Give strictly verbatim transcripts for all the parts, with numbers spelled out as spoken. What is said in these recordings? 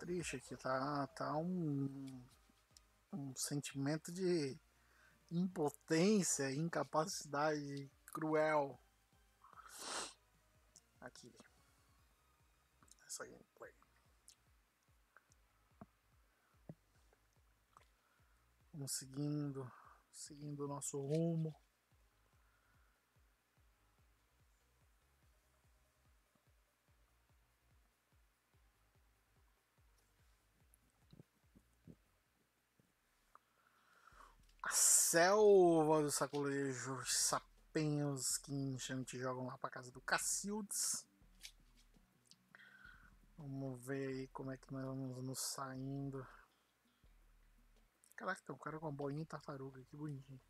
triste aqui, tá, tá um, um sentimento de impotência, incapacidade cruel aqui, essa gameplay. Vamos seguindo, seguindo o nosso rumo. A selva dos sacolejos, sapenhos que enchante jogam lá pra casa do Cacildes. Vamos ver aí como é que nós vamos nos saindo. Caraca, tem um cara com uma boinha de tartaruga, que bonitinho.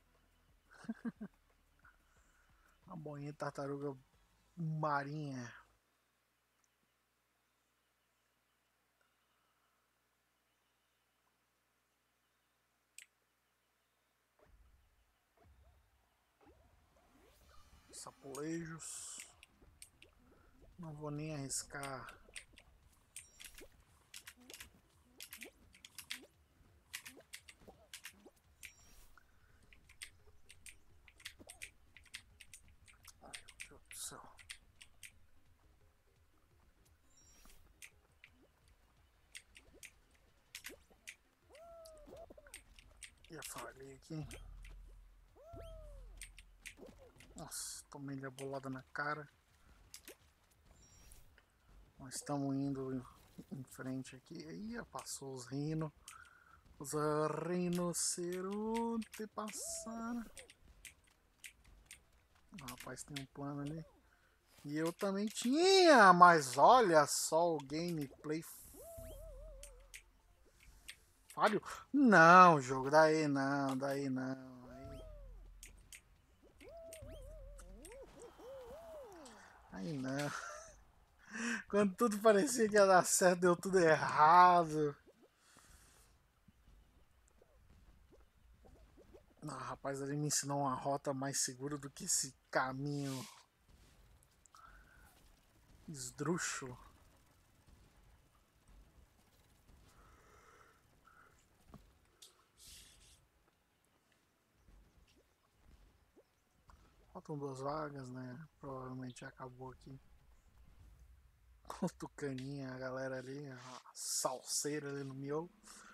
Uma boinha de tartaruga marinha. Sapolejos. Não vou nem arriscar. Ai, meu Deus do céu. Já falei aqui. Nossa, tomei a bolada na cara. Nós estamos indo em frente aqui. Aí passou os rinos. Os rinocerontes passaram. Ah, rapaz, tem um plano ali. E eu também tinha, mas olha só o gameplay falho. Não, jogo, daí não, daí não. Aí, aí não. Quando tudo parecia que ia dar certo, deu tudo errado. Ah, rapaz, ele me ensinou uma rota mais segura do que esse caminho esdrúxulo. Faltam duas vagas, né? Provavelmente acabou aqui. O Tucaninha, a galera ali, a salseira ali no miolo.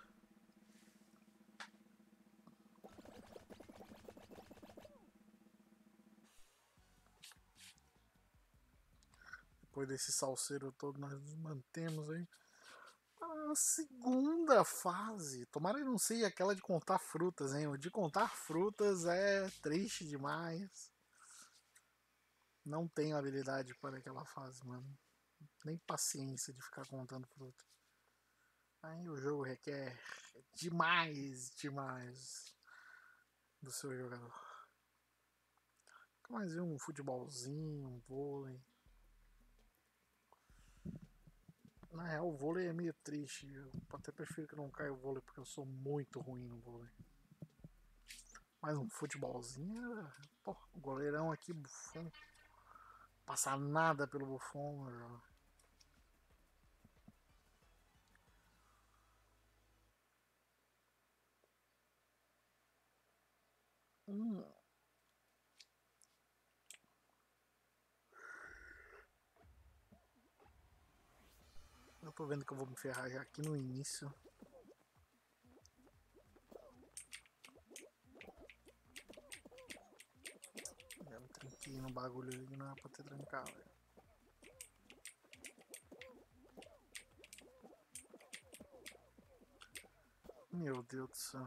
Depois desse salseiro todo, nós nos mantemos aí. A segunda fase. Tomara que não seja aquela de contar frutas, hein? O de contar frutas é triste demais. Não tenho habilidade para aquela fase, mano. Nem paciência de ficar contando fruta. Aí o jogo requer demais, demais do seu jogador. Mais um futebolzinho, um vôlei. Na real, o vôlei é meio triste. Eu até prefiro que não caia o vôlei porque eu sou muito ruim no vôlei. Mais um futebolzinho. Pô, o goleirão aqui, Buffon. Passar nada pelo Buffon, meu. Hum. Eu tô vendo que eu vou me ferrar já aqui no início. Já me tranquei no bagulho ali, não é pra ter trancado, velho. Meu Deus do céu.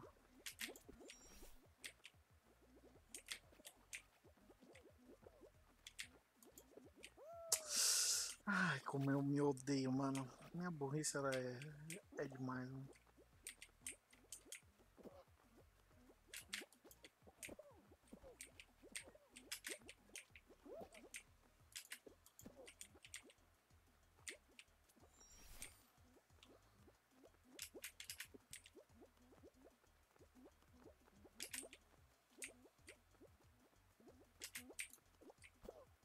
Ai, como eu me odeio, mano. Minha burrice ela é, é demais, mano.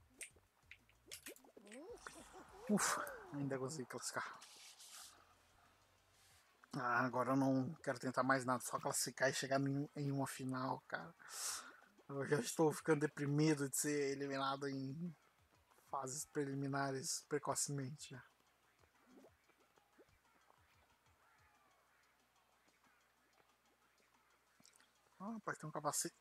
Ufa, ainda consegui classificar. Ah, agora eu não quero tentar mais nada, só classificar e chegar em, em uma final, cara. Eu já estou ficando deprimido de ser eliminado em fases preliminares precocemente. Ah, rapaz, tem um capacete.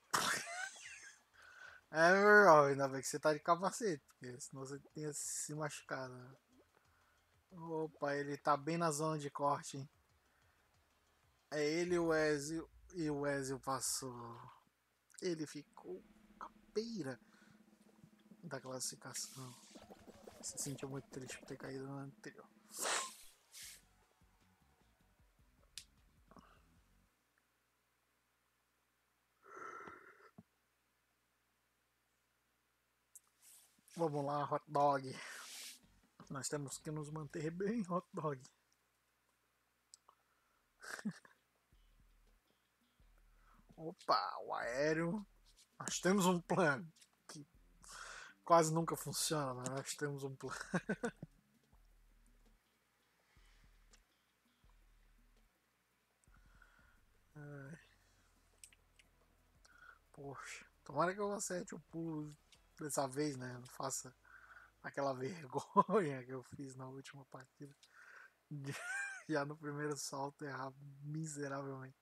É, meu irmão, ainda bem que você tá de capacete, porque senão você tinha se machucado. Opa, ele tá bem na zona de corte, hein? É ele e o Ezio, e o Ezio passou. Ele ficou à beira da classificação. Se sentiu muito triste por ter caído no anterior. Vamos lá, hot dog. Nós temos que nos manter bem, hot dog. Opa, o aéreo. Nós temos um plano que quase nunca funciona, mas nós temos um plano. Ai, poxa, tomara que eu acerte o pulo dessa vez, né? Não faça aquela vergonha que eu fiz na última partida. Já no primeiro salto errar miseravelmente.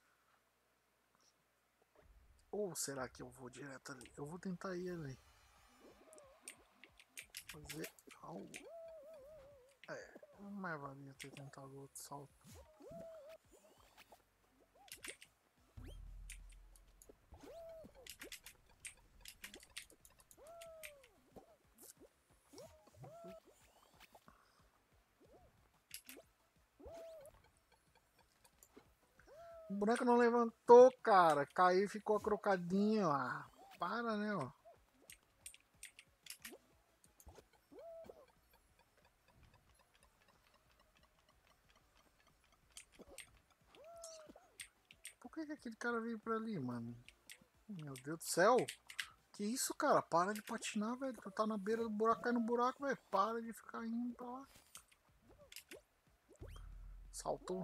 Ou será que eu vou direto ali? Eu vou tentar ir ali. Fazer algo. É, mas valia ter tentado outro salto. O boneco não levantou, cara. Caiu e ficou acrocadinho. Ah, para, né, ó. Por que, que aquele cara veio pra ali, mano? Meu Deus do céu. Que isso, cara? Para de patinar, velho. Tu tá na beira do buraco, cai no buraco, velho. Para de ficar indo pra lá. Saltou.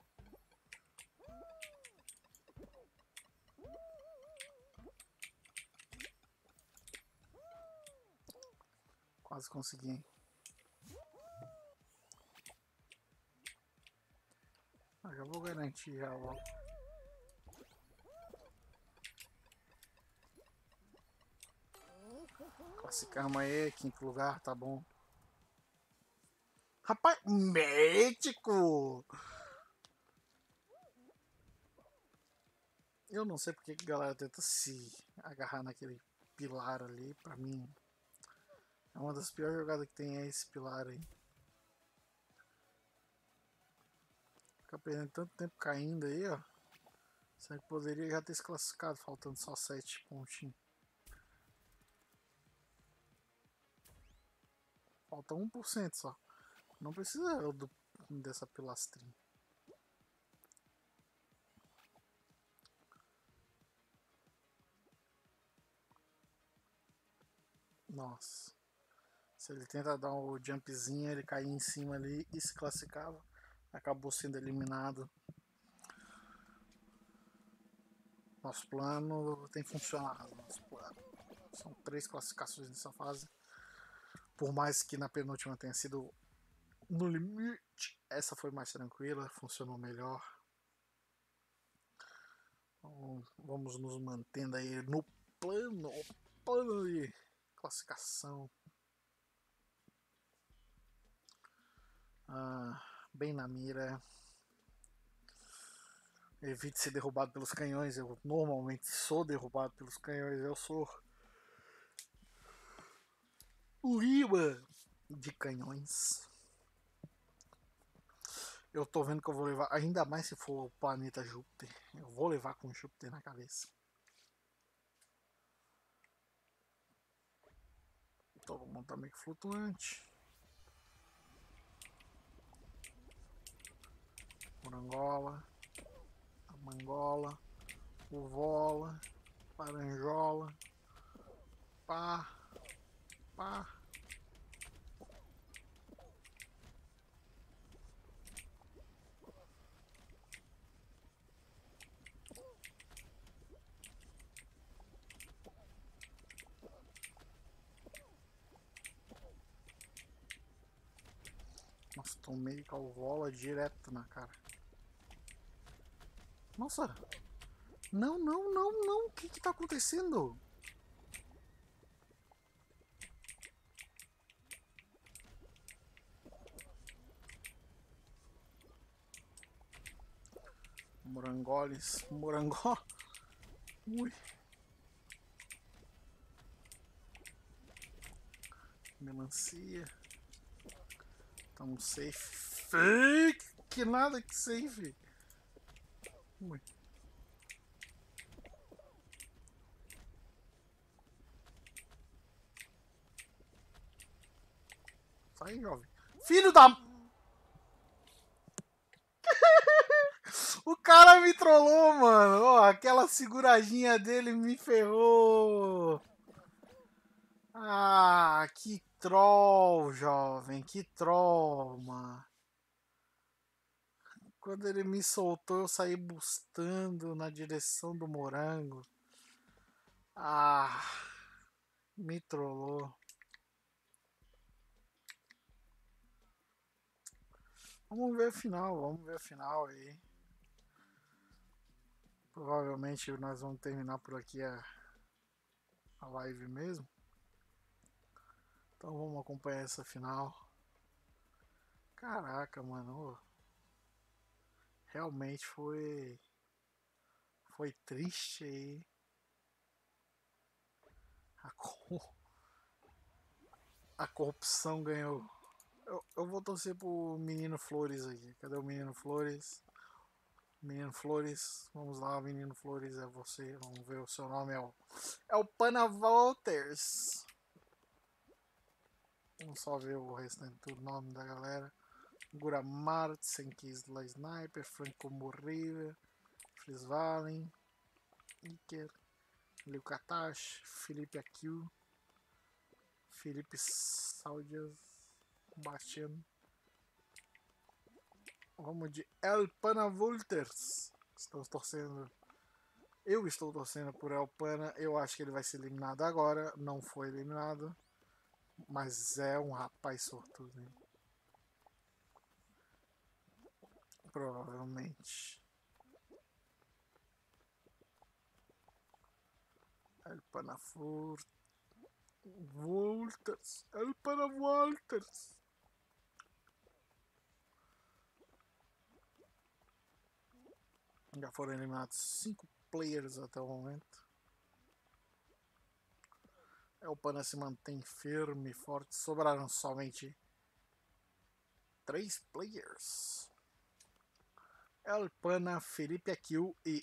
Quase consegui. Ah, já vou garantir já logo. Classificamos aí, quinto lugar, tá bom. Rapaz, médico! Eu não sei porque que a galera tenta se agarrar naquele pilar ali. Pra mim, é uma das piores jogadas que tem é esse pilar aí. Fica perdendo tanto tempo caindo aí, ó. Será que poderia já ter se classificado, faltando só sete pontinhos. Falta um por cento só. Não precisa do, dessa pilastrinha. Nossa. Se ele tenta dar o um jumpzinho, ele caía em cima ali e se classificava. Acabou sendo eliminado. Nosso plano tem funcionado. Nosso plano. São três classificações nessa fase. Por mais que na penúltima tenha sido no limite, essa foi mais tranquila, funcionou melhor. Então, vamos nos mantendo aí no plano, plano de classificação. Ah, bem na mira. Evite ser derrubado pelos canhões. Eu normalmente sou derrubado pelos canhões. Eu sou o imã de canhões. Eu tô vendo que eu vou levar, ainda mais se for o planeta Júpiter. Eu vou levar com Júpiter na cabeça. Todo mundo tá meio que flutuante. Morangola, a mangola, uvola, laranjola, pá, pá. Nossa, tomei calvola direto na cara. Nossa! Não, não, não, não! O que que tá acontecendo? Morangoles, morangó. Ui. Melancia. Tamo safe. Fake! Que nada que safe. Ui. Sai, jovem. Filho da... O cara me trollou, mano. Ó, aquela seguradinha dele me ferrou. Ah, que troll, jovem. Que troll, mano. Quando ele me soltou, eu saí bustando na direção do morango. Ah, me trollou. Vamos ver a final, vamos ver a final aí. Provavelmente nós vamos terminar por aqui a, a live mesmo. Então vamos acompanhar essa final. Caraca, mano. Realmente foi. Foi triste aí. A, cor... a corrupção ganhou. Eu, eu vou torcer pro Menino Flores aqui. Cadê o Menino Flores? Menino Flores, vamos lá, Menino Flores, é você. Vamos ver, o seu nome é o, é o Pana Walters. Vamos só ver o restante do nome da galera. Gura Martsen, Kisla Sniper, Franco Morriva, Fris Valen, Iker, Liu Katash, Felipe Akil, Felipe Saudias, Bastian. Vamos de El Pana Walters. Estamos torcendo. Eu estou torcendo por El Pana. Eu acho que ele vai ser eliminado agora. Não foi eliminado. Mas é um rapaz sortudo, hein? Provavelmente. El Pana Walters. El Pana Walters. Já foram eliminados cinco players até o momento. El Pana se mantém firme e forte. Sobraram somente três players. El Pana, Felipe Akil e...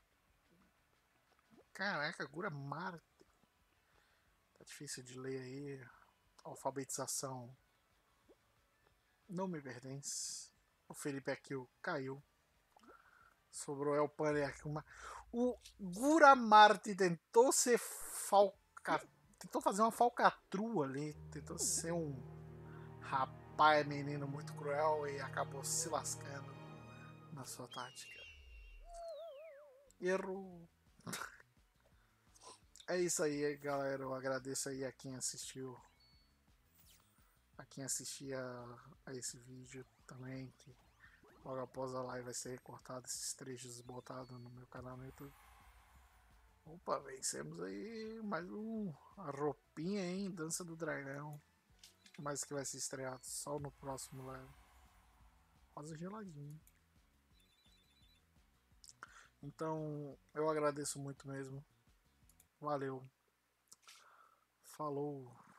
Caraca, Gura Marte. Tá difícil de ler aí. Alfabetização não me pertence. O Felipe Akil caiu. Sobrou El Pana e aqui uma... O Gura Marte tentou ser falca... Tentou fazer uma falcatrua ali. Tentou ser um rapaz, menino muito cruel e acabou se lascando na sua tática. Erro. É isso aí, galera. Eu agradeço aí a quem assistiu. A quem assistia a esse vídeo também. Que logo após a live vai ser recortado esses trechos botados no meu canal no YouTube. Opa, vencemos aí mais um. A roupinha, hein? Dança do Dragão. Mas que vai ser estreado só no próximo live. Rosa geladinho. Então, eu agradeço muito mesmo. Valeu. Falou.